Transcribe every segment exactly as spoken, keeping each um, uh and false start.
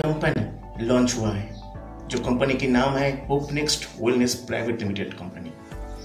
Company launch हुआ है, जो कंपनी की नाम है Hope Next Wellness Private Limited company.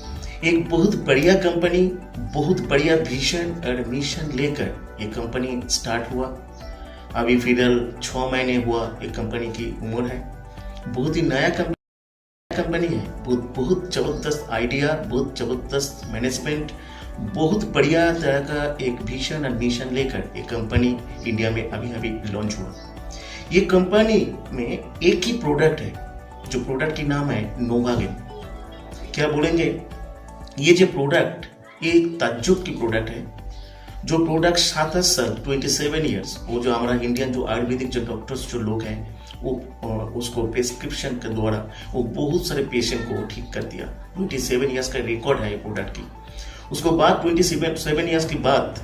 एक बहुत बढ़िया कंपनी, बहुत बढ़िया विजन और मिशन लेकर ये कंपनी स्टार्ट हुआ। अभी फिलहाल छः महीने हुआ एक कंपनी की उम्र है। बहुत ही नया कंपनी है, बहुत बहुत जबरदस्त आइडिया, बहुत जबरदस्त मैनेजमेंट, बहुत बढ़िया तरह का एक विजन और मिशन लेकर ये कंपनी इंडिया में अभी अभी लॉन्च हुआ। ये कंपनी में एक ही प्रोडक्ट है, जो प्रोडक्ट की नाम है नोवागेन। क्या बोलेंगे, ये जो प्रोडक्ट ये एक ताज्जुब की प्रोडक्ट है। जो प्रोडक्ट सात साल ट्वेंटी सेवन ईयर्स वो जो हमारा इंडियन जो आयुर्वेदिक जो डॉक्टर्स जो लोग हैं वो उसको प्रिस्क्रिप्शन के द्वारा वो बहुत सारे पेशेंट को ठीक कर दिया। ट्वेंटी सेवन ईयर्स का रिकॉर्ड है ये प्रोडक्ट की। उसको बाद ट्वेंटी सेवन ईयर्स के बाद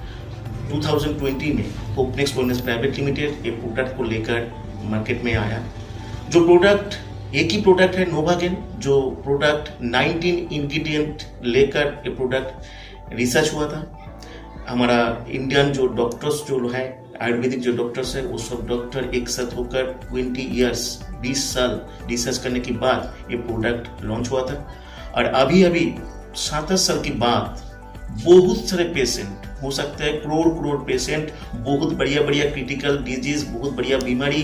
टू थाउजेंड ट्वेंटी में Hope Next Wellness Private Limited ये प्रोडक्ट को लेकर मार्केट में आया। जो प्रोडक्ट एक ही प्रोडक्ट है नोवागेन, जो प्रोडक्ट नाइनटीन इंग्रेडिएंट लेकर ये प्रोडक्ट रिसर्च हुआ था। हमारा इंडियन जो डॉक्टर्स जो है आयुर्वेदिक जो डॉक्टर्स है वो सब डॉक्टर एक साथ होकर ट्वेंटी इयर्स बीस साल रिसर्च करने के बाद ये प्रोडक्ट लॉन्च हुआ था। और अभी अभी सात साल के बाद बहुत सारे पेशेंट, हो सकता है करोड़ करोड़ पेशेंट, बहुत बढ़िया बढ़िया क्रिटिकल डिजीज, बहुत बढ़िया बीमारी,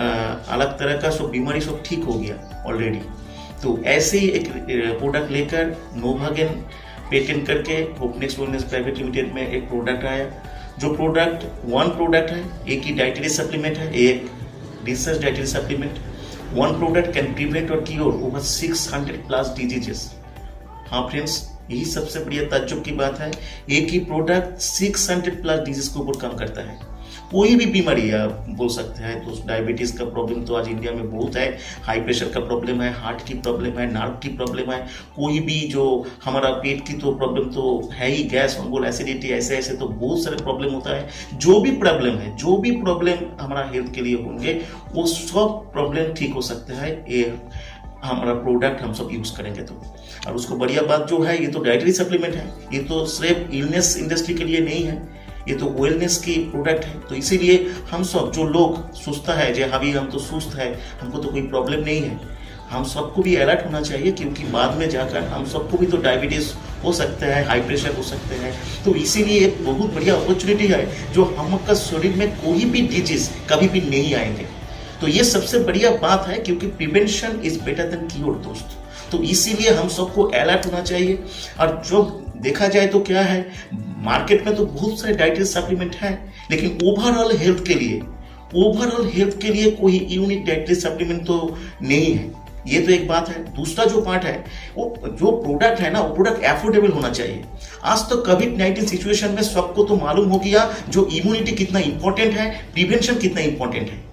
अलग तरह का सब बीमारी सब ठीक हो गया ऑलरेडी। तो ऐसे ही एक प्रोडक्ट लेकर नोवागेन पेटेंट करके Hope Next Wellness Private Limited में एक प्रोडक्ट आया। जो प्रोडक्ट वन प्रोडक्ट है, एक ही डाइटरी सप्लीमेंट है, एक research dietary supplement. One product can prevent और cure over six hundred plus diseases. हाँ फ्रेंड्स, यही सबसे बढ़िया ताज्जुब की बात है, एक ही product six hundred plus disease को ओवरकम करता है। कोई भी बीमारी आप बोल सकते हैं, तो डायबिटीज का प्रॉब्लम तो आज इंडिया में बहुत है, हाई प्रेशर का प्रॉब्लम है, हार्ट की प्रॉब्लम है, नर्व की प्रॉब्लम है, कोई भी जो हमारा पेट की तो प्रॉब्लम तो है ही, गैस अम्बुल एसिडिटी, ऐसे ऐसे तो बहुत सारे प्रॉब्लम होता है। जो भी प्रॉब्लम है, जो भी प्रॉब्लम हमारा हेल्थ के लिए होंगे वो सब प्रॉब्लम ठीक हो सकते हैं ये हमारा प्रोडक्ट हम सब यूज करेंगे तो। और उसको बढ़िया बात जो है, ये तो डाइटरी सप्लीमेंट है, ये तो सिर्फ इलनेस इंडस्ट्री के लिए नहीं है, ये तो वेलनेस की प्रोडक्ट है। तो इसीलिए हम सब जो लोग सोचता है जो अभी हम तो सुस्त है, हमको तो कोई प्रॉब्लम नहीं है, हम सबको भी अलर्ट होना चाहिए, क्योंकि बाद में जाकर हम सबको भी तो डायबिटीज हो सकता है, हाई प्रेशर हो सकते हैं। तो इसीलिए एक बहुत बढ़िया अपॉर्चुनिटी है जो हमका शरीर में कोई भी डिजीज कभी भी नहीं आएंगे। तो ये सबसे बढ़िया बात है, क्योंकि prevention is better than cure दोस्त। तो इसीलिए हम सबको अलर्ट होना चाहिए। और जो देखा जाए तो क्या है, मार्केट में तो बहुत सारे डाइटरी सप्लीमेंट हैं, लेकिन ओवरऑल हेल्थ के लिए ओवरऑल हेल्थ के लिए कोई यूनिक डाइटरी सप्लीमेंट तो नहीं है। ये तो एक बात है। दूसरा जो पार्ट है, वो जो प्रोडक्ट है ना, वो प्रोडक्ट एफोर्डेबल होना चाहिए। आज तो कोविड नाइनटीन सिचुएशन में सबको तो मालूम हो गया जो इम्यूनिटी कितना इंपॉर्टेंट है, प्रिवेंशन कितना इंपॉर्टेंट है।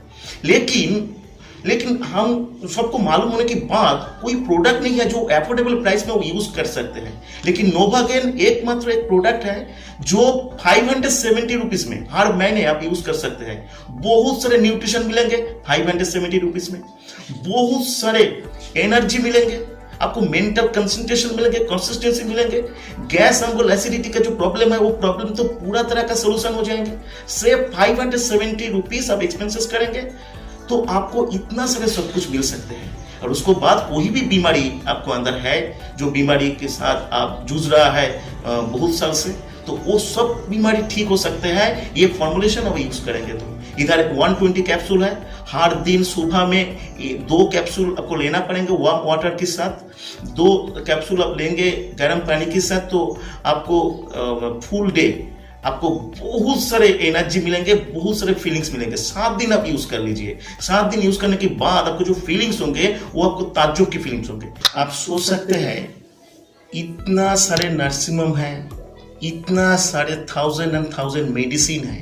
लेकिन लेकिन हम सबको मालूम होने के बाद कोई प्रोडक्ट नहीं है जो एफोर्डेबल प्राइस में वो यूज कर सकते हैं। लेकिन नोवागेन एकमात्र एक प्रोडक्ट है जो फाइव हंड्रेड सेवेंटी रुपीज में हर महीने आप यूज कर सकते हैं। बहुत सारे न्यूट्रिशन मिलेंगे फाइव हंड्रेड सेवेंटी रुपीज में, बहुत सारे एनर्जी मिलेंगे आपको, मेंटल कंसंट्रेशन मिलेंगे, कंसिस्टेंसी मिलेंगे, गैस अम्बुल एसिडिटी का जो प्रॉब्लम है वो प्रॉब्लम तो पूरा तरह का सोल्यूशन हो जाएंगे। सिर्फ फाइव हंड्रेड सेवेंटी रुपीज आप एक्सपेंसेस करेंगे तो आपको इतना सारे सब कुछ मिल सकते हैं। और उसको बाद कोई भी बीमारी आपको अंदर है, जो बीमारी के साथ आप जूझ रहा है बहुत साल से, तो वो सब बीमारी ठीक हो सकते हैं ये फॉर्मुलेशन अब यूज करेंगे तो। इधर वन ट्वेंटी कैप्सूल है, हर दिन सुबह में दो कैप्सूल आपको लेना पड़ेंगे वार्म वाटर के साथ, दो कैप्सूल आप लेंगे गर्म पानी के साथ, तो आपको फुल डे आपको बहुत सारे एनर्जी मिलेंगे, बहुत सारे फीलिंग्स मिलेंगे। सात दिन आप यूज कर लीजिए, सात दिन यूज करने के बाद आपको जो फीलिंग्स होंगे वो आपको ताज्जुब की फीलिंग्स होंगे। आप सोच सकते हैं इतना सारे नर्सिंग होम है, इतना सारे थाउजेंड एंड थाउजेंड मेडिसिन है,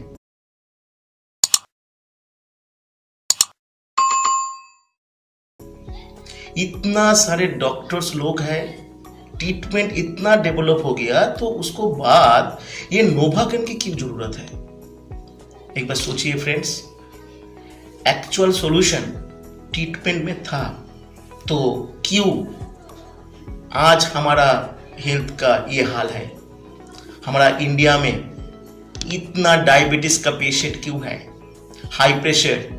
इतना सारे डॉक्टर्स लोग हैं, ट्रीटमेंट इतना डेवलप हो गया, तो उसको बाद ये नोवागेन की क्यों जरूरत है? एक बार सोचिए फ्रेंड्स, एक्चुअल सॉल्यूशन ट्रीटमेंट में था, तो क्यों आज हमारा हेल्थ का ये हाल है? हमारा इंडिया में इतना डायबिटीज का पेशेंट क्यों है, हाई प्रेशर,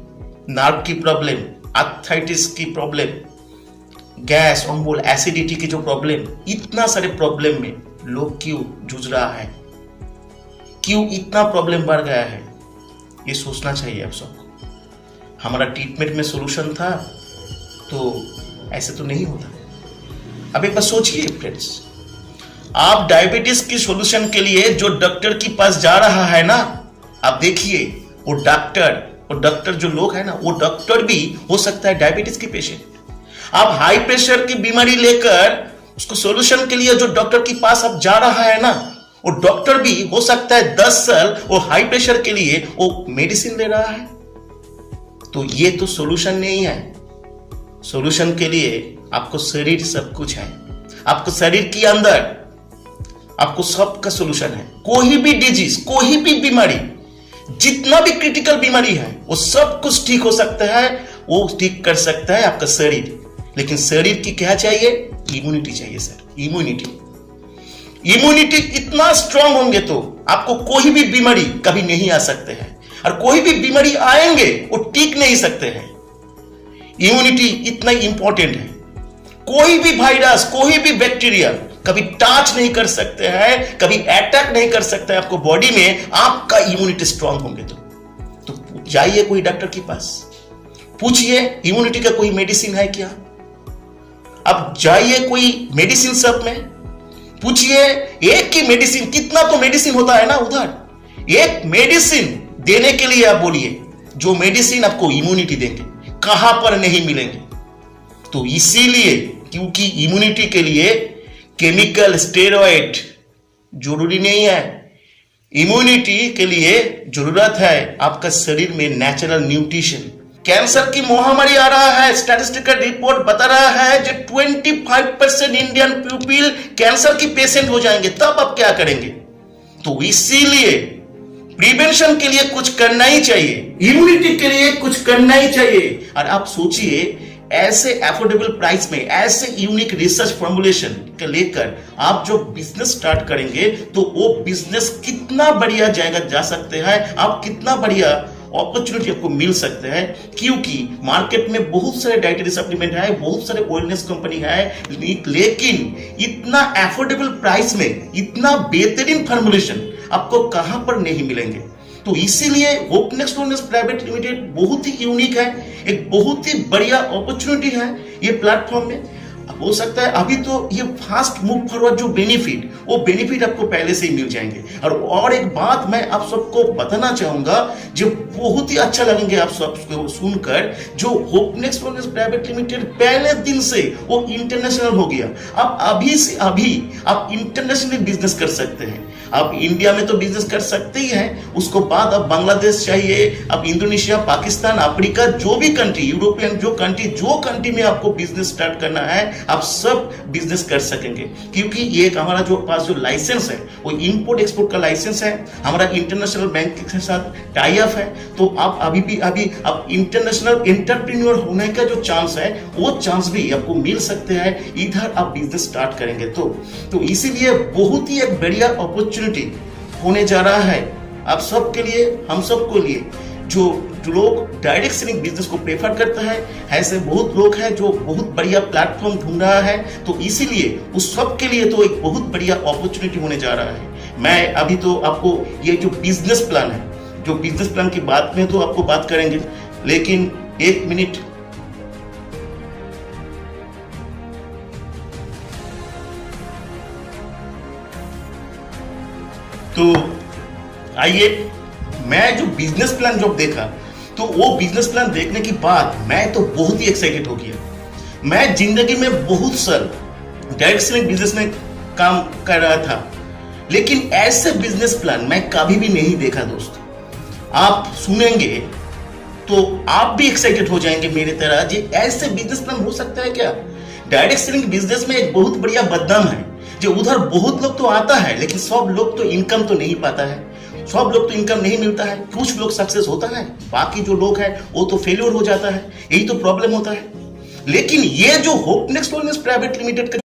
नर्व की प्रॉब्लम, आर्थराइटिस की प्रॉब्लम, गैस अम्बोल, एसिडिटी की जो प्रॉब्लम, इतना सारे प्रॉब्लम में लोग क्यों जूझ रहा है, क्यों इतना प्रॉब्लम बढ़ गया है, ये सोचना चाहिए आप सबको। हमारा ट्रीटमेंट में सॉल्यूशन था तो ऐसे तो नहीं होता। अब एक बार सोचिए फ्रेंड्स, आप डायबिटीज की सॉल्यूशन के लिए जो डॉक्टर के पास जा रहा है ना, आप देखिए वो डॉक्टर वो डॉक्टर जो लोग है ना, वो डॉक्टर भी हो सकता है डायबिटीज के पेशेंट। आप हाई प्रेशर की बीमारी लेकर उसको सॉल्यूशन के लिए जो डॉक्टर के पास आप जा रहा है ना, वो डॉक्टर भी हो सकता है दस साल वो हाई प्रेशर के लिए वो मेडिसिन ले रहा है। तो ये तो सॉल्यूशन नहीं है। सॉल्यूशन के लिए आपको शरीर सब कुछ है, आपको शरीर के अंदर आपको सबका सॉल्यूशन है। कोई भी डिजीज, कोई भी बीमारी, जितना भी क्रिटिकल बीमारी है वो सब कुछ ठीक हो सकता है, वो ठीक कर सकता है आपका शरीर। लेकिन शरीर की क्या चाहिए? इम्यूनिटी चाहिए सर, इम्यूनिटी। इम्यूनिटी इतना स्ट्रांग होंगे तो आपको कोई भी बीमारी कभी नहीं आ सकते हैं, और कोई भी बीमारी आएंगे वो टिक नहीं सकते हैं। इम्यूनिटी इतना इंपॉर्टेंट है। कोई भी वायरस, कोई भी बैक्टीरिया कभी टच नहीं कर सकते हैं, कभी अटैक नहीं कर सकते हैं आपको बॉडी में, आपका इम्यूनिटी स्ट्रांग होंगे तो। तो जाइए कोई डॉक्टर के पास, पूछिए इम्यूनिटी का कोई मेडिसिन है क्या। अब जाइए कोई मेडिसिन शॉप में, पूछिए एक ही मेडिसिन, कितना तो मेडिसिन होता है ना उधर, एक मेडिसिन देने के लिए आप बोलिए जो मेडिसिन आपको इम्यूनिटी देंगे, कहां पर नहीं मिलेंगे। तो इसीलिए, क्योंकि इम्यूनिटी के लिए केमिकल स्टेरॉइड जरूरी नहीं है, इम्यूनिटी के लिए जरूरत है आपका शरीर में नेचुरल न्यूट्रिशन। कैंसर की महामारी आ रहा है, स्टैटिस्टिकल रिपोर्ट बता रहा है जो पच्चीस परसेंट इंडियन पीपल कैंसर की पेशेंट हो जाएंगे, तब आप क्या करेंगे। तो इसीलिए प्रिवेंशन के लिए कुछ करना ही चाहिए, इम्यूनिटी के लिए कुछ करना ही चाहिए। और आप सोचिए ऐसे अफोर्डेबल प्राइस में, ऐसे यूनिक रिसर्च फॉर्मुलेशन के लेकर आप जो बिजनेस स्टार्ट करेंगे तो वो बिजनेस कितना बढ़िया जाएगा जा सकते हैं आप, कितना बढ़िया अपॉर्चुनिटी आपको मिल सकते हैं। क्योंकि मार्केट में बहुत सारे डाइटरी सप्लीमेंट है, बहुत सारे वेलनेस कंपनी है, लेकिन इतना अफोर्डेबल प्राइस में इतना बेहतरीन फॉर्मुलेशन आपको कहां पर नहीं मिलेंगे। तो इसीलिए होपनेक्स्ट वेलनेस प्राइवेट लिमिटेड बहुत ही यूनिक है, एक बहुत ही बढ़िया अपॉर्चुनिटी है ये प्लेटफॉर्म में। हो सकता है अभी तो ये फास्ट मूव फॉरवर्ड जो बेनिफिट, वो बेनिफिट आपको पहले से ही मिल जाएंगे। और और एक बात मैं आप सबको बताना चाहूंगा जो बहुत ही अच्छा लगेंगे आप सबको सुनकर, जो होपनेक्स्ट वेलनेस प्राइवेट लिमिटेड पहले दिन से वो इंटरनेशनल हो गया। आप अभी से अभी आप इंटरनेशनली बिजनेस कर सकते हैं। आप इंडिया में तो बिजनेस कर सकते ही हैं, उसको बाद अब बांग्लादेश चाहिए, अब इंडोनेशिया, पाकिस्तान, अफ्रीका, जो भी कंट्री, यूरोपियन जो कंट्री, जो कंट्री में आपको बिजनेस स्टार्ट करना है आप सब बिजनेस कर सकेंगे। क्योंकि ये एक हमारा जो पास जो लाइसेंस है वो इंपोर्ट एक्सपोर्ट का लाइसेंस है, हमारा इंटरनेशनल बैंक के साथ टाई अप है। तो आप अभी भी अभी आप इंटरनेशनल एंटरप्रेन्योर होने का जो चांस है वो चांस भी आपको मिल सकते हैं इधर आप बिजनेस स्टार्ट करेंगे तो। तो इसीलिए बहुत ही एक बढ़िया अपॉर्चुनिटी होने जा रहा है आप सबके लिए, हम सबको लिए। जो जो लोग डायरेक्ट सेलिंग बिजनेस को प्रेफर करता है, ऐसे बहुत लोग हैं जो बहुत बढ़िया प्लेटफॉर्म ढूंढ रहा है। तो इसीलिए उस सब के लिए तो एक बहुत बढ़िया अपॉर्चुनिटी होने जा रहा है। मैं अभी तो आपको ये जो बिजनेस प्लान है, जो बिजनेस प्लान की बात में तो आपको बात करेंगे, लेकिन एक मिनट तो आइए, मैं जो बिजनेस प्लान जब देखा तो वो बिजनेस प्लान देखने के बाद मैं तो बहुत ही एक्साइटेड हो गया। मैं जिंदगी में बहुत साल डायरेक्ट सेलिंग बिजनेस में काम कर रहा था, लेकिन ऐसे बिजनेस प्लान मैं कभी भी नहीं देखा दोस्त। आप सुनेंगे तो आप भी एक्साइटेड हो जाएंगे मेरे तरह, जी ऐसे बिजनेस प्लान हो सकता है क्या। डायरेक्ट सेलिंग बिजनेस में एक बहुत बढ़िया बदनाम है, जो उधर बहुत लोग तो आता है लेकिन सब लोग तो इनकम तो नहीं पाता है, सब लोग तो इनकम नहीं मिलता है। कुछ लोग सक्सेस होता है, बाकी जो लोग हैं वो तो फेलियर हो जाता है, यही तो प्रॉब्लम होता है। लेकिन ये जो होपनेक्स्ट वेलनेस प्राइवेट लिमिटेड का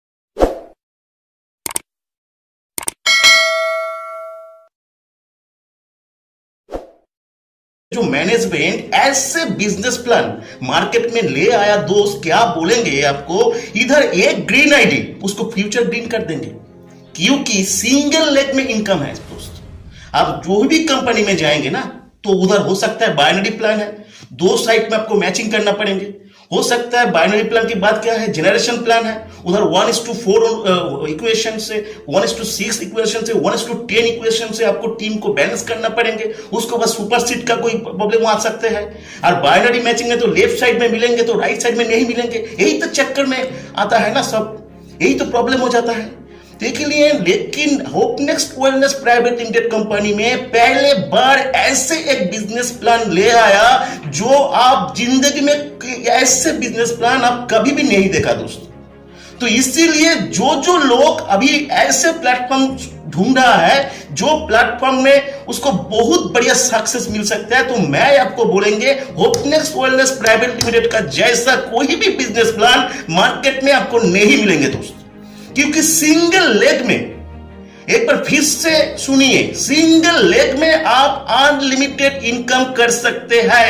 जो मैनेजमेंट ऐसे बिजनेस प्लान मार्केट में ले आया दोस्त, क्या बोलेंगे आपको, इधर एक ग्रीन आईडी उसको फ्यूचर ग्रीन कर देंगे, क्योंकि सिंगल लेग में इनकम है दोस्त। आप जो भी कंपनी में जाएंगे ना, तो उधर हो सकता है बाइनरी प्लान है, दो साइड में आपको मैचिंग करना पड़ेंगे। हो सकता है बाइनरी प्लान की बात क्या है, जनरेशन प्लान है, उधर one is to four equation से, one is to six equation से, one is to ten equation से आपको टीम को बैलेंस करना पड़ेंगे। उसको बस सुपर सीट का कोई प्रॉब्लम आ सकते हैं। और बाइनरी मैचिंग में तो लेफ्ट साइड में मिलेंगे तो राइट साइड में नहीं मिलेंगे, यही तो चक्कर में आता है ना सब, यही तो प्रॉब्लम हो जाता है। देखिए लिए लेकिन Hope Next Wellness Private Limited company में पहले बार ऐसे एक बिजनेस प्लान ले आया जो आप जिंदगी में ऐसे बिजनेस प्लान आप कभी भी नहीं देखा दोस्तों। तो इसीलिए जो जो लोग अभी ऐसे प्लेटफॉर्म ढूंढ रहा है, जो प्लेटफॉर्म में उसको बहुत बढ़िया सक्सेस मिल सकता है, तो मैं आपको बोलेंगे होपनेक्स्ट वेलनेस प्राइवेट लिमिटेड का जैसा कोई भी बिजनेस प्लान मार्केट में आपको नहीं मिलेंगे दोस्तों। क्योंकि सिंगल लेग में, एक बार फिर से सुनिए, सिंगल लेग में आप अनलिमिटेड इनकम कर सकते हैं।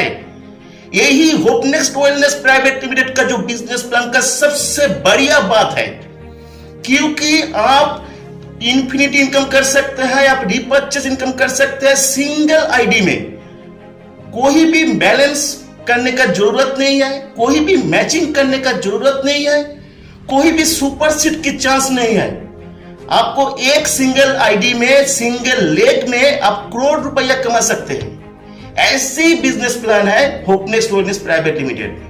यही होपनेक्स्ट वेलनेस प्राइवेट लिमिटेड का जो बिजनेस प्लान का सबसे बढ़िया बात है, क्योंकि आप इंफिनिटी इनकम कर सकते हैं, आप रिपर्चेस इनकम कर सकते हैं सिंगल आईडी में। कोई भी बैलेंस करने का जरूरत नहीं है, कोई भी मैचिंग करने का जरूरत नहीं है, कोई भी सुपर सीट की चांस नहीं है। आपको एक सिंगल आईडी में, सिंगल लेग में आप करोड़ रुपया कमा सकते हैं। ऐसी बिजनेस प्लान है होपनेक्स्ट वेलनेस प्राइवेट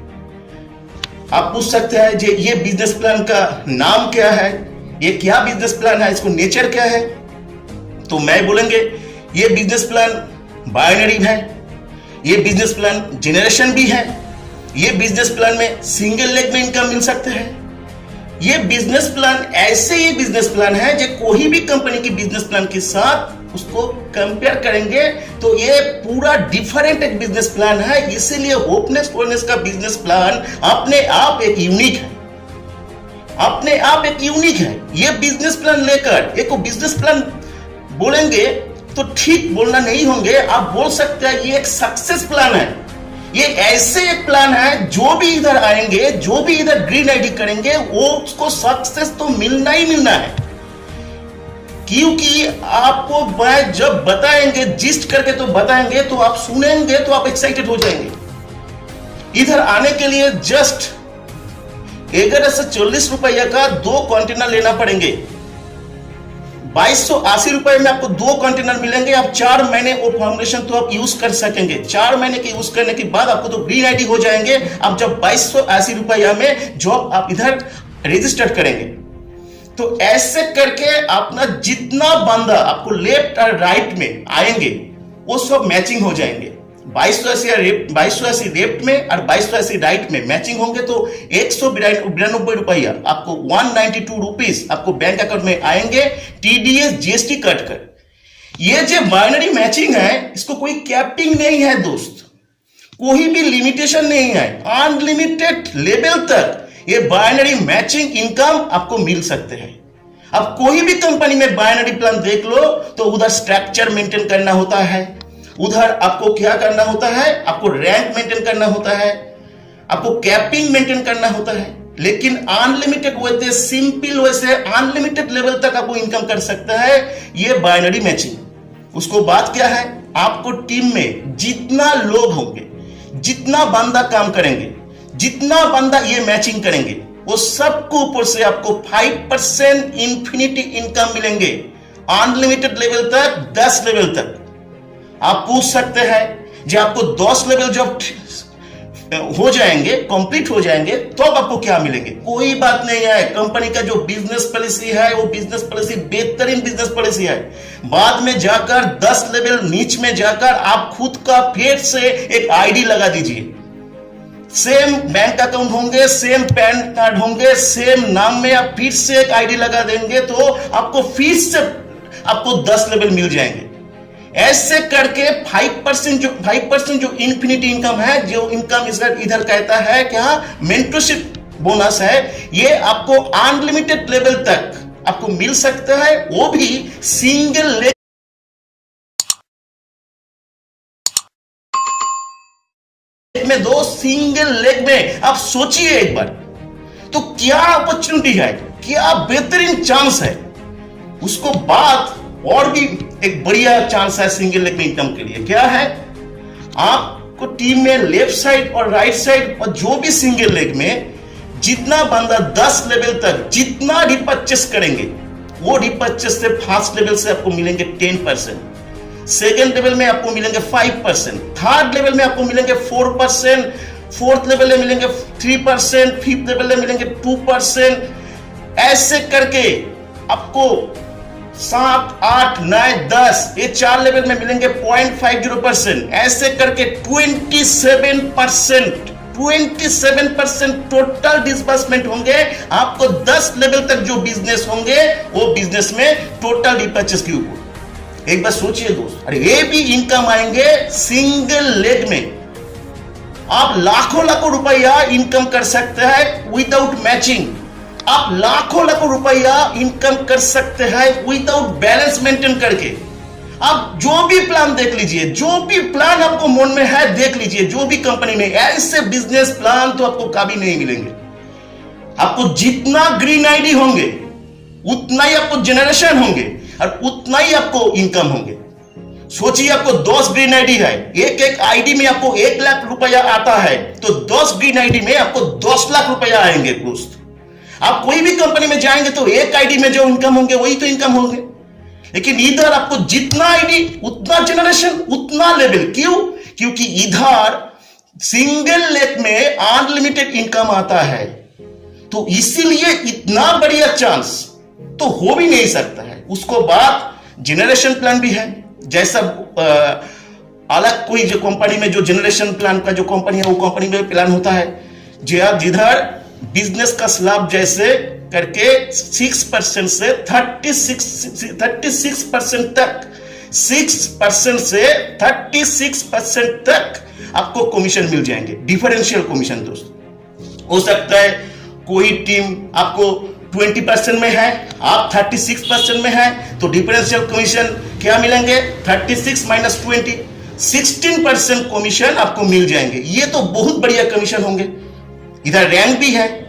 लिमिटेड। आप पूछ सकते हैं जे ये बिजनेस प्लान का नाम क्या है, ये क्या बिजनेस प्लान है, इसको नेचर क्या है। तो मैं बोलेंगे ये बिजनेस प्लान बाइनरी है, ये बिजनेस प्लान जनरेशन भी है, ये बिजनेस प्लान में सिंगल लेग में इनकम मिल सकते हैं। ये बिजनेस प्लान ऐसे ही बिजनेस प्लान है जो कोई भी कंपनी की बिजनेस प्लान के साथ उसको कंपेयर करेंगे तो ये पूरा डिफरेंट एक बिजनेस प्लान है। इसीलिए होपनेक्स्ट वेलनेस का बिजनेस प्लान अपने आप एक यूनिक है, अपने आप एक यूनिक है। ये बिजनेस प्लान लेकर एक बिजनेस प्लान बोलेंगे तो ठीक बोलना नहीं होंगे, आप बोल सकते हैं ये एक सक्सेस प्लान है। ये ऐसे एक प्लान है जो भी इधर आएंगे, जो भी इधर ग्रीन आईडी करेंगे, वो उसको सक्सेस तो मिलना ही मिलना है। क्योंकि आपको मैं जब बताएंगे, जिस्ट करके तो बताएंगे, तो आप सुनेंगे तो आप एक्साइटेड हो जाएंगे। इधर आने के लिए जस्ट ग्यारह से चालीस रुपया का दो कंटेनर लेना पड़ेंगे। बाईस सौ अस्सी रुपए में आपको दो कंटेनर मिलेंगे। आप चार महीने वो फॉर्मुलेशन तो आप यूज कर सकेंगे। चार महीने के यूज करने के बाद आपको तो ग्रीन आईडी हो जाएंगे। आप जब बाईस सौ अस्सी रुपया में जॉब आप इधर रजिस्टर करेंगे, तो ऐसे करके अपना जितना बंदा आपको लेफ्ट और राइट में आएंगे वो सब मैचिंग हो जाएंगे। बाईस सौ अस्सी बाईस सौ अस्सी लेफ्ट में और बाईस सौ अस्सी राइट में मैचिंग होंगे तो एक सौ बिरानबे रुपया आपको वन नाइन्टी टू रुपीज आपको बैंक अकाउंट में आएंगे, टीडीएस जीएसटी कट कर। ये जो बाइनरी मैचिंग है इसको कोई कैपिंग नहीं है दोस्त, कोई भी लिमिटेशन नहीं है। अनलिमिटेड लेवल तक ये बाइनरी मैचिंग इनकम आपको मिल सकते हैं। अब कोई भी कंपनी में बाइनरी प्लान देख लो तो उधर स्ट्रक्चर मेंटेन करना होता है, उधर आपको क्या करना होता है, आपको रैंक मेंटेन करना होता है, आपको कैपिंग मेंटेन करना होता है। लेकिन अनलिमिटेड वैसे सिंपल वैसे अनलिमिटेड लेवल तक आपको इनकम कर सकता है ये बाइनरी मैचिंग। उसको बात क्या है, आपको टीम में जितना लोग होंगे, जितना बंदा काम करेंगे, जितना बंदा ये मैचिंग करेंगे, वो सबको ऊपर से आपको फाइव परसेंट इंफिनिटी इनकम मिलेंगे। अनलिमिटेड लेवल तक, दस लेवल तक। आप पूछ सकते हैं जो आपको दस लेवल जब हो जाएंगे, कंप्लीट हो जाएंगे, तो अब आपको क्या मिलेंगे। कोई बात नहीं है, कंपनी का जो बिजनेस पॉलिसी है वो बिजनेस पॉलिसी बेहतरीन बिजनेस पॉलिसी है। बाद में जाकर दस लेवल नीच में जाकर आप खुद का फिर से एक आईडी लगा दीजिए। सेम बैंक अकाउंट होंगे, सेम पैन कार्ड होंगे, सेम नाम में आप फिर से एक आईडी लगा देंगे तो आपको फिर से आपको दस लेवल मिल जाएंगे। ऐसे करके फाइव परसेंट जो फाइव परसेंट जो इंफिनिटी इनकम है, जो इनकम इधर इधर कहता है क्या, मेंटरशिप बोनस है, ये आपको अनलिमिटेड लेवल तक आपको मिल सकता है, वो भी सिंगल लेग। सिंगल लेग में आप सोचिए एक बार, तो क्या अपॉर्चुनिटी है, क्या बेहतरीन चांस है। उसको बाद और भी एक बढ़िया चांस है सिंगल लेग में इनकम के लिए। क्या है, आपको टीम में लेफ्ट साइड और राइट साइड और जो भी सिंगल लेग में जितना बंदा दस लेवल तक जितना रिपर्चेस करेंगे, वो रिपर्चेस से फर्स्ट लेवल से आपको मिलेंगे टेन परसेंट, सेकेंड लेवल में आपको मिलेंगे फाइव परसेंट, थर्ड लेवल में आपको मिलेंगे फोर परसेंट, फोर्थ लेवल में मिलेंगे थ्री परसेंट, फिफ्थ लेवल में मिलेंगे टू परसेंट। ऐसे करके आपको सात आठ नौ दस ये चार लेवल में मिलेंगे पॉइंट फाइव जीरो परसेंट। ऐसे करके twenty seven percent twenty seven percent total disbursement होंगे आपको दस लेवल तक जो बिजनेस होंगे वो बिजनेस में टोटल रिपर्चेस के ऊपर। एक बार सोचिए दोस्त, अरे ये भी इनकम आएंगे सिंगल लेग में। आप लाखों लाखों रुपया इनकम कर सकते हैं विदाउट मैचिंग। आप लाखों लाखों रुपया इनकम कर सकते हैं विदाउट बैलेंस मेंटेन करके। आप जो भी प्लान देख लीजिए, जो भी प्लान आपको मन में है देख लीजिए, जो भी कंपनी में ऐसे बिजनेस प्लान तो आपको कभी नहीं मिलेंगे। आपको जितना ग्रीन आईडी होंगे उतना ही आपको जनरेशन होंगे और उतना ही आपको इनकम होंगे। सोचिए, आपको दस ग्रीन आईडी है, एक एक आईडी में आपको एक लाख रुपया आता है, तो दस ग्रीन आईडी में आपको दस लाख रुपया आएंगे दोस्त। आप कोई भी कंपनी में जाएंगे तो एक आईडी में जो इनकम होंगे वही तो इनकम होंगे, लेकिन इधर आपको जितना आईडी उतना जनरेशन उतना लेवल। क्यों? क्योंकि इधर सिंगल लेग में अनलिमिटेड इनकम आता है, तो इसीलिए इतना बढ़िया चांस तो हो भी नहीं सकता है। उसको बाद जनरेशन प्लान भी है, जैसा आ, अलग कोई जो कंपनी में जो जनरेशन प्लान का जो कंपनी है वो कंपनी में प्लान होता है जिधर बिजनेस का स्लैब जैसे करके सिक्स परसेंट से thirty six thirty six percent तक सिक्स परसेंट से थर्टी सिक्स परसेंट तक आपको कमीशन मिल जाएंगे, डिफरेंशियल कमीशन दोस्त। हो सकता है कोई टीम आपको ट्वेंटी परसेंट में है, आप थर्टी सिक्स परसेंट में है, तो डिफरेंशियल कमीशन क्या मिलेंगे, thirty six minus twenty, sixteen percent commission आपको मिल जाएंगे। ये तो बहुत बढ़िया कमीशन होंगे। इधर रैंक भी है,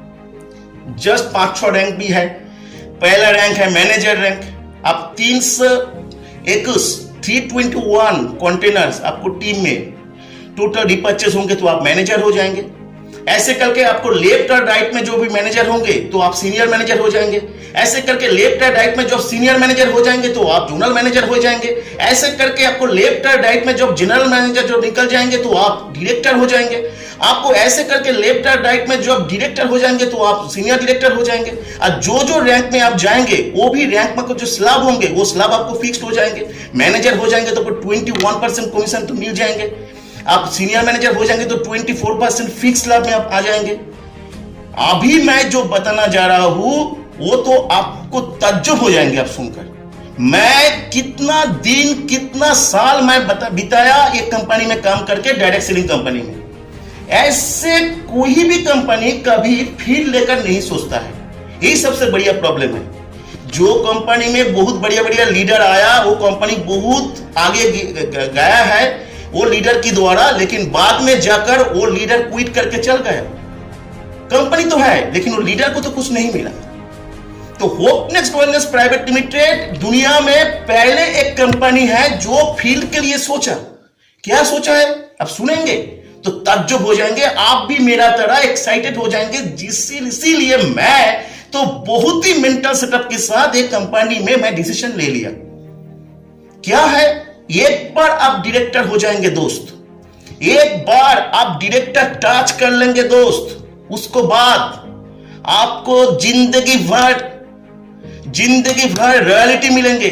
जस्ट पांच छह रैंक भी है। पहला रैंक है मैनेजर रैंक। आप तीन सौ इक्कीस थ्री ट्वेंटी वन कंटेनर्स आपको टीम में टोटल रिपर्चेस होंगे तो आप मैनेजर हो जाएंगे। ऐसे करके आपको लेफ्ट और राइट में जो भी मैनेजर होंगे तो आप सीनियर मैनेजर हो जाएंगे। ऐसे करके लेफ्ट और राइट में जब सीनियर मैनेजर हो जाएंगे तो आप जोनल मैनेजर हो जाएंगे। ऐसे करके आपको लेफ्ट और राइट में जब जनरल मैनेजर जो निकल जाएंगे तो आप डायरेक्टर हो जाएंगे। आपको ऐसे करके लेफ्ट और राइट में जब डायरेक्टर हो जाएंगे तो आप सीनियर डायरेक्टर हो जाएंगे। और जो जो रैंक में आप जाएंगे वो भी रैंक में जो स्लैब होंगे वो स्लैब आपको फिक्स्ड हो जाएंगे। मैनेजर हो जाएंगे तो ट्वेंटी वन परसेंट कमीशन तो मिल जाएंगे। आप सीनियर मैनेजर हो जाएंगे तो twenty four percent fix slab में आप आ जाएंगे। अभी मैं जो बताना जा रहा हूं वो तो आपको ताज्जुब हो जाएंगे आप सुनकर। मैं कितना दिन कितना साल मैं बता बिताया एक कंपनी में काम करके, डायरेक्ट सेलिंग कंपनी में। ऐसे कोई भी कंपनी कभी फील्ड लेकर नहीं सोचता है। यही सबसे बढ़िया प्रॉब्लम है। जो कंपनी में बहुत बढ़िया बढ़िया लीडर आया वो कंपनी बहुत आगे गया है वो लीडर की द्वारा, लेकिन बाद में जाकर वो लीडर क्विट करके चल गया। कंपनी तो है लेकिन वो लीडर को तो कुछ नहीं मिला। तो Hope Next Wellness Private Limited दुनिया में पहले एक कंपनी है जो फील्ड के लिए सोचा। क्या सोचा है अब सुनेंगे तो ताज्जुब हो जाएंगे। आप भी मेरा तरह एक्साइटेड हो जाएंगे। इसीलिए मैं तो बहुत ही मेंटल सेटअप के साथ एक कंपनी में मैं डिसीजन ले लिया। क्या है, एक बार आप डायरेक्टर हो जाएंगे दोस्त, एक बार आप डायरेक्टर टच कर लेंगे दोस्त, उसको बाद आपको जिंदगी भर जिंदगी भर रॉयल्टी मिलेंगे।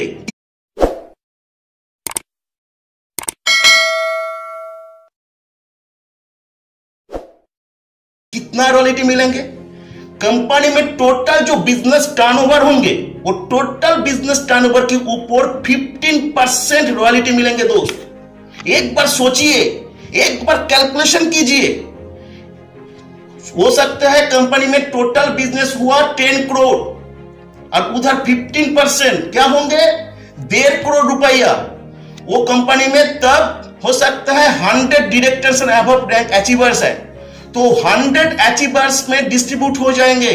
कितना रॉयल्टी मिलेंगे? कंपनी में टोटल जो बिजनेस टर्नओवर होंगे वो टोटल बिजनेस टर्नओवर के ऊपर पंद्रह परसेंट रॉयल्टी मिलेंगे दोस्त। एक बार सोचिए, एक बार कैलकुलेशन कीजिए। हो सकता है कंपनी में टोटल बिजनेस हुआ टेन करोड़ और उधर पंद्रह परसेंट क्या होंगे, डेढ़ करोड़ रुपया। वो कंपनी में तब हो सकता है hundred directors and above rank achievers है, तो हंड्रेड अचीवर्स में डिस्ट्रीब्यूट हो जाएंगे।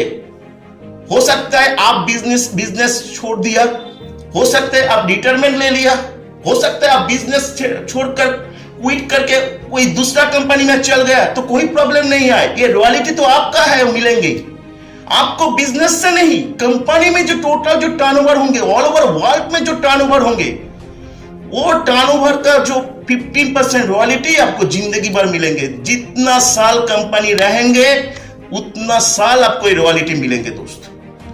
हो सकता है आप बिजनेस बिजनेस छोड़ दिया, हो सकता है आप रिटायरमेंट ले लिया, हो सकता है आप बिजनेस छोड़कर क्विट करके कोई दूसरा कंपनी में चल गया, तो कोई प्रॉब्लम नहीं है। ये रॉयल्टी तो आपका है, वो मिलेंगे आपको बिजनेस से नहीं, कंपनी में जो टोटल जो टर्नओवर होंगे, ऑल ओवर वर्ल्ड में जो टर्नओवर होंगे, वो टर्नओवर का जो फिफ्टीन परसेंट रॉयल्टी आपको जिंदगी भर मिलेंगे। जितना साल कंपनी रहेंगे उतना साल आपको रॉयल्टी मिलेंगे दोस्त।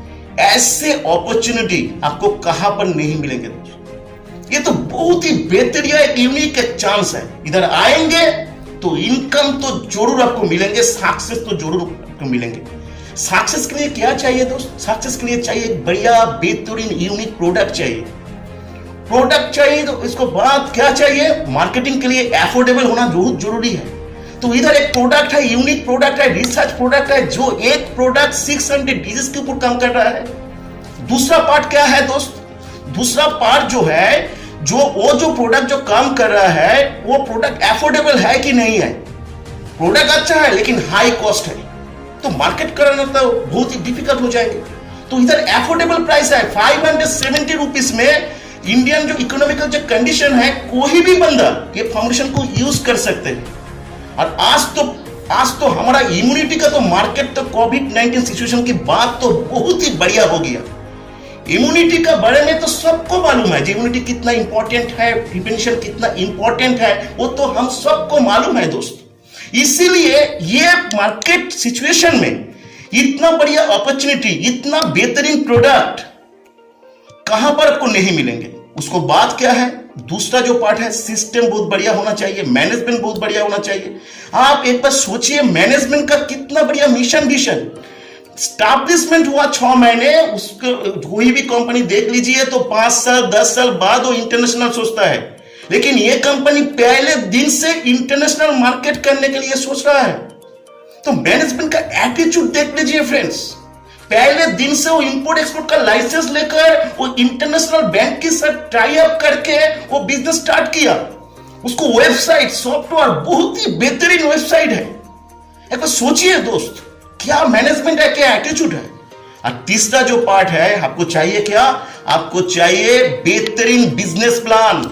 ऐसे अपॉर्चुनिटी आपको कहां पर नहीं मिलेंगे दोस्त। ये तो बहुत ही बेहतरीन एक यूनिक एक चांस है। इधर आएंगे तो इनकम तो जरूर आपको मिलेंगे, सक्सेस तो जरूर आपको मिलेंगे। सक्सेस के लिए क्या चाहिए दोस्त? सक्सेस के लिए चाहिए एक बढ़िया बेहतरीन यूनिक प्रोडक्ट चाहिए। प्रोडक्ट चाहिए तो इसको बाद क्या चाहिए? मार्केटिंग के लिए एफोर्डेबल होना बहुत जरूरी है। तो इधर एक प्रोडक्ट है, यूनिक प्रोडक्ट है, रिसर्च प्रोडक्ट है, जो एक प्रोडक्ट सिक्स हंड्रेड डिजीज के ऊपर काम कर रहा है। दूसरा पार्ट क्या है दोस्त? दूसरा पार्ट जो है, जो वो जो प्रोडक्ट जो काम कर रहा है, वो प्रोडक्ट एफोर्डेबल है कि नहीं है। प्रोडक्ट अच्छा है लेकिन हाई कॉस्ट है, तो मार्केट करना तो बहुत ही डिफिकल्ट हो जाएंगे। तो इधर एफोर्डेबल प्राइस है, फाइव हंड्रेड सेवेंटी रुपीज में इंडियन जो इकोनॉमिकल जो कंडीशन है, कोई भी बंदा ये फाउंडेशन को यूज कर सकते हैं। और आज तो आज तो हमारा इम्यूनिटी का तो मार्केट तो कोविड नाइनटीन सिचुएशन की बात तो बहुत ही बढ़िया हो गया। इम्यूनिटी का बारे में तो सबको मालूम है, इम्यूनिटी कितना इंपॉर्टेंट है, प्रिवेंशन कितना इंपॉर्टेंट है, वो तो हम सबको मालूम है दोस्त। इसीलिए ये मार्केट सिचुएशन में इतना बढ़िया अपॉर्चुनिटी, इतना बेहतरीन प्रोडक्ट कहां पर आपको नहीं मिलेंगे। उसको बात क्या है? दूसरा जो पार्ट है, सिस्टम बहुत बढ़िया होना चाहिए, मैनेजमेंट बहुत बढ़िया होना चाहिए। आप एक बार सोचिए, मैनेजमेंट का कितना बढ़िया मिशन विजन। स्टैब्लिशमेंट हुआ छह महीने, उसको कोई भी कंपनी देख लीजिए तो पांच साल दस साल बाद वो इंटरनेशनल सोचता है, लेकिन ये कंपनी पहले दिन से इंटरनेशनल मार्केट करने के लिए सोच रहा है। तो मैनेजमेंट का एटीट्यूड देख लीजिए फ्रेंड्स। पहले दिन से वो इंपोर्ट एक्सपोर्ट का लाइसेंस लेकर वो इंटरनेशनल बैंक के साथ टाई अप करके वो बिजनेस स्टार्ट किया। उसको वेबसाइट सॉफ्टवेयर बहुत ही बेहतरीन वेबसाइट है। एक बार सोचिए दोस्त, क्या मैनेजमेंट है, क्या एटीट्यूड है। और तीसरा जो पार्ट है, आपको चाहिए क्या? आपको चाहिए बेहतरीन बिजनेस प्लान,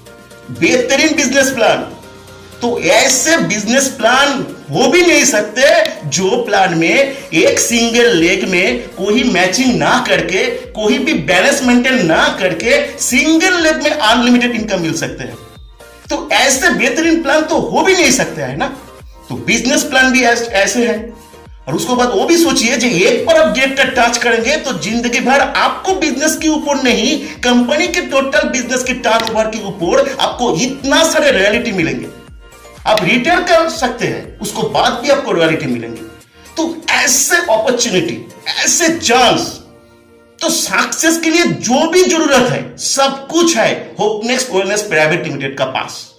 बेहतरीन बिजनेस प्लान। तो ऐसे बिजनेस प्लान हो भी नहीं सकते जो प्लान में एक सिंगल लेग में कोई मैचिंग ना करके, कोई भी बैलेंस मेंटेन ना करके सिंगल लेग में अनलिमिटेड इनकम मिल सकते हैं। तो ऐसे बेहतरीन प्लान तो हो भी नहीं सकते है ना। तो बिजनेस प्लान भी ऐसे है। और उसको बाद वो भी सोचिए, जो एक बार आप डेट का टच करेंगे तो जिंदगी भर आपको बिजनेस के ऊपर नहीं, कंपनी के टोटल बिजनेस के टर्नओवर के ऊपर आपको इतना सारे रॉयल्टी मिलेंगे। आप रिटेल कर सकते हैं, उसको बाद भी आपको रॉयल्टी मिलेंगे। तो ऐसे अपॉर्चुनिटी, ऐसे चांस, तो सक्सेस के लिए जो भी जरूरत है सब कुछ है होपनेक्स वेलनेस प्राइवेट लिमिटेड का पास।